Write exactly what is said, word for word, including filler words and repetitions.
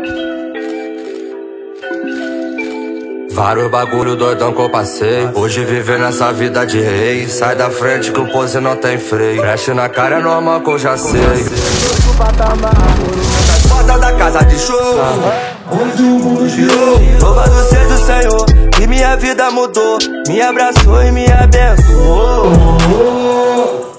Vários bagulho doidão que eu passei. Hoje viver nessa vida de rei. Sai da frente que o pose não tem freio. Flash na cara é normal que eu já sei. Nas portas da casa de show, onde o mundo girou. Louvado seja o Senhor, que minha vida mudou. Me abraçou e me abençoou.